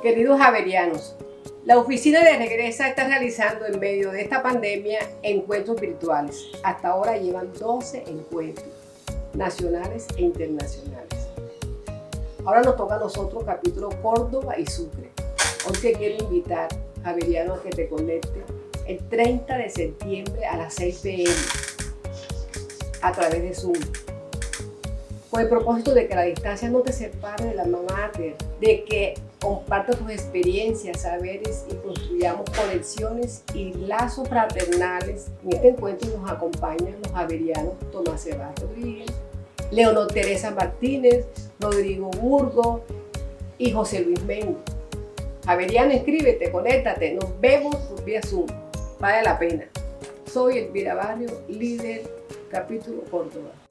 Queridos javerianos, la oficina de Regresa está realizando en medio de esta pandemia encuentros virtuales. Hasta ahora llevan 12 encuentros nacionales e internacionales. Ahora nos toca a nosotros capítulo Córdoba y Sucre. Hoy te quiero invitar, javeriano, a que te conectes el 30 de septiembre a las 6 p.m. a través de Zoom, con el propósito de que la distancia no te separe de la mamá, de que compartas tus experiencias, saberes y construyamos conexiones y lazos fraternales. En este encuentro nos acompañan los javerianos Tomás Sebas Rodríguez, Leonor Teresa Martínez, Rodrigo Burgo y José Luis Mengo. Javeriano, inscríbete, conéctate, nos vemos por vía Zoom, vale la pena. Soy Elvira Barrio, líder capítulo Córdoba.